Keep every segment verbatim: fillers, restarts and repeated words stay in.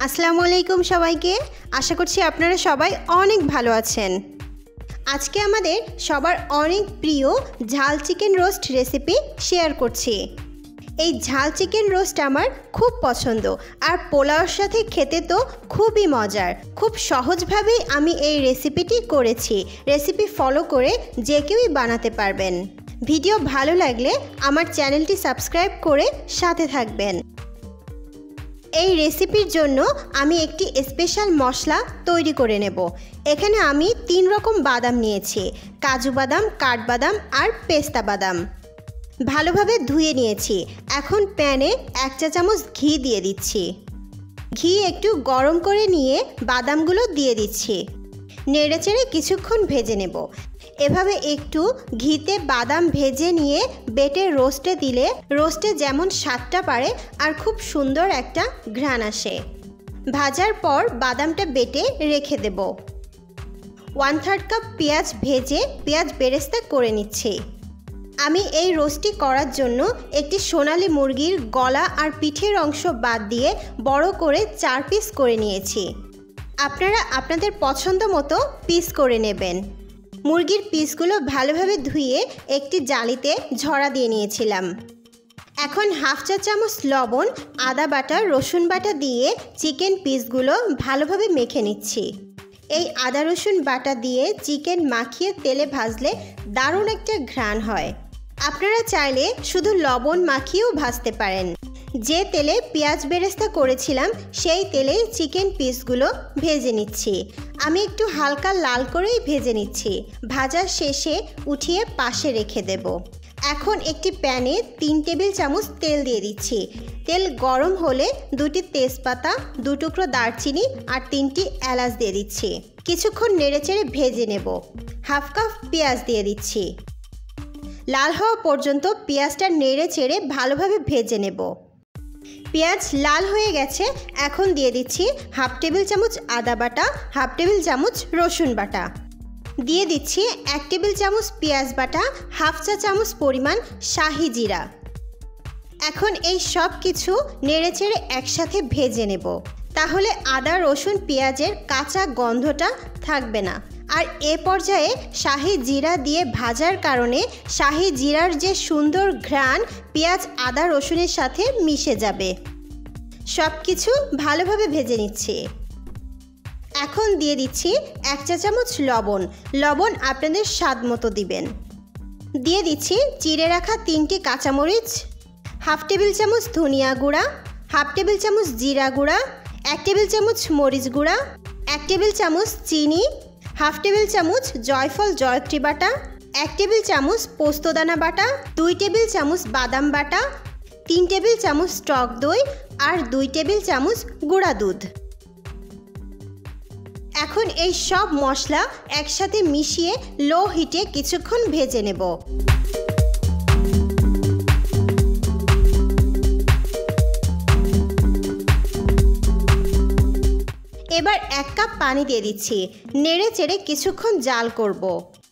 আসসালামু আলাইকুম সবাইকে। আশা করছি আপনারা সবাই অনেক ভালো আছেন। আজকে আমাদের সবার অনেক প্রিয় ঝাল চিকেন রোস্ট রেসিপি শেয়ার করছি। এই ঝাল চিকেন রোস্ট আমার খুব পছন্দ, আর পোলাওর সাথে খেতে তো খুবই মজার। খুব সহজভাবেই আমি এই রেসিপিটি করেছি। রেসিপি ফলো করে যে কেউই বানাতে পারবেন। ভিডিও ভালো লাগলে আমার চ্যানেলটি সাবস্ক্রাইব করে সাথে থাকবেন। এই রেসিপির জন্য আমি একটি স্পেশাল মশলা তৈরি করে নেব। এখানে আমি তিন রকম বাদাম নিয়েছি, কাজু বাদাম, কাঠবাদাম আর পেস্তা বাদাম। ভালোভাবে ধুয়ে নিয়েছি। এখন প্যানে এক চা চামচ ঘি দিয়ে দিচ্ছি। ঘি একটু গরম করে নিয়ে বাদামগুলো দিয়ে দিচ্ছি। নেড়েচেড়ে কিছুক্ষণ ভেজে নেব। এভাবে একটু ঘিতে বাদাম ভেজে নিয়ে বেটে রোস্টে দিলে রোস্টে যেমন স্বাদটা বাড়ে আর খুব সুন্দর একটা ঘ্রাণ আসে। ভাজার পর বাদামটা বেটে রেখে দেব। ওয়ান থার্ড কাপ পেঁয়াজ ভেজে পেঁয়াজ বেরেস্তা করে নিচ্ছি। আমি এই রোস্টটি করার জন্য একটি সোনালী মুরগির গলা আর পিঠের অংশ বাদ দিয়ে বড় করে চার পিস করে নিয়েছি। আপনারা আপনাদের পছন্দ মতো পিস করে নেবেন। মুরগির পিসগুলো ভালোভাবে ধুয়ে একটি জালিতে ঝরা দিয়ে নিয়েছিলাম। এখন হাফ চা চামচ লবণ, আদা বাটা, রসুন বাটা দিয়ে চিকেন পিসগুলো ভালোভাবে মেখে নিচ্ছি। এই আদা রসুন বাটা দিয়ে চিকেন মাখিয়ে তেলে ভাজলে দারুণ একটা ঘ্রাণ হয়। আপনারা চাইলে শুধু লবণ মাখিয়েও ভাজতে পারেন। যে তেলে পেঁয়াজ বেরেস্তা করেছিলাম সেই তেলে চিকেন পিসগুলো ভেজে নিচ্ছি। আমি একটু হালকা লাল করেই ভেজে নিচ্ছি। ভাজার শেষে উঠিয়ে পাশে রেখে দেব। এখন একটি প্যানে তিন টেবিল চামচ তেল দিয়ে দিচ্ছি। তেল গরম হলে দুটি তেজপাতা, দু টুকরো দারচিনি আর তিনটি এলাচ দিয়ে দিচ্ছি। কিছুক্ষণ নেড়েচেড়ে ভেজে নেব। হাফ কাপ পেঁয়াজ দিয়ে দিচ্ছি। লাল হওয়া পর্যন্ত পেঁয়াজটা নেড়ে চেড়ে ভালোভাবে ভেজে নেব। পেঁয়াজ লাল হয়ে গেছে। এখন দিয়ে দিচ্ছি হাফ টেবিল চামচ আদা বাটা, হাফ টেবিল চামচ রসুন বাটা। দিয়ে দিচ্ছি এক টেবিল চামচ পেঁয়াজ বাটা, হাফ চা চামচ পরিমাণ শাহি জিরা। এখন এই সব কিছু নেড়ে চেড়ে একসাথে ভেজে নেব। তাহলে আদা রসুন পেঁয়াজের কাঁচা গন্ধটা থাকবে না। আর এ পর্যায়ে শাহি জিরা দিয়ে ভাজার কারণে শাহি জিরার যে সুন্দর ঘ্রাণ পেঁয়াজ আদা রসুনের সাথে মিশে যাবে। সব কিছু ভালোভাবে ভেজে নিচ্ছি। এখন দিয়ে দিচ্ছি এক চা চামচ লবণ। লবণ আপনাদের স্বাদ মতো দিবেন। দিয়ে দিচ্ছি চিড়ে রাখা তিনটি কাঁচামরিচ, হাফ টেবিল চামচ ধনিয়া গুঁড়া, হাফ টেবিল চামচ জিরা গুঁড়া, এক টেবিল চামচ মরিচ গুঁড়া, এক টেবিল চামচ চিনি, হাফ টেবিল চামচ জয়ফল জয়ত্রী বাটা, এক টেবিল চামচ পোস্তদানা বাটা, দুই টেবিল চামচ বাদাম বাটা, তিন টেবিল চামচ টক দই আর দুই টেবিল চামচ গুঁড়া দুধ। এখন এই সব মশলা একসাথে মিশিয়ে লো হিটে কিছুক্ষণ ভেজে নেব। এবার এক কাপ পানি দিয়ে দিচ্ছি। নেড়ে চেড়ে কিছুক্ষণ জাল করব।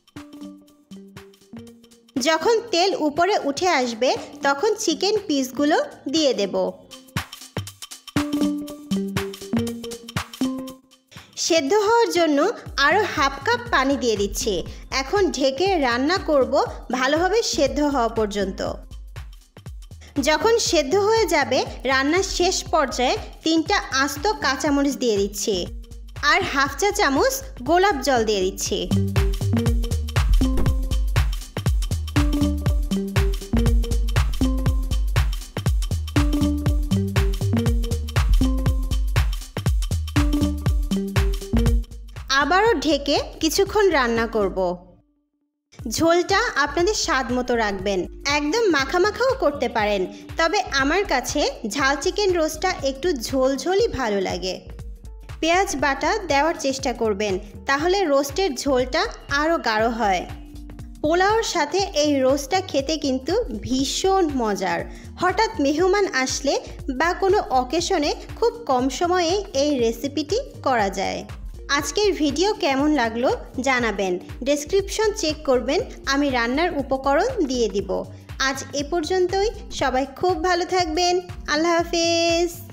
যখন তেল উপরে উঠে আসবে তখন চিকেন পিসগুলো দিয়ে দেব। সেদ্ধ হওয়ার জন্য আরও হাফ কাপ পানি দিয়ে দিচ্ছি। এখন ঢেকে রান্না করব ভালোভাবে সেদ্ধ হওয়া পর্যন্ত। যখন সেদ্ধ হয়ে যাবে রান্নার শেষ পর্যায়ে তিনটা আস্ত কাঁচামরিচ দিয়ে দিচ্ছি আর হাফ চা চামচ গোলাপ জল দিয়ে দিচ্ছি। আবারও ঢেকে কিছুক্ষণ রান্না করব। ঝোলটা আপনাদের স্বাদ মতো রাখবেন। একদম মাখা মাখাও করতে পারেন, তবে আমার কাছে ঝাল চিকেন রোস্টটা একটু ঝোল ঝোলই ভালো লাগে। পেঁয়াজ বাটা দেওয়ার চেষ্টা করবেন, তাহলে রোস্টের ঝোলটা আরও গাঢ় হয়। পোলাওর সাথে এই রোস্টটা খেতে কিন্তু ভীষণ মজার। হঠাৎ মেহমান আসলে বা কোনো অকেশনে খুব কম সময়ে এই রেসিপিটি করা যায়। আজকের ভিডিও কেমন লাগলো জানাবেন। ডেসক্রিপশন চেক করবেন, আমি রান্নার উপকরণ দিয়ে দিব। আজ এ পর্যন্তই। সবাই খুব ভালো থাকবেন। আল্লাহ হাফেজ।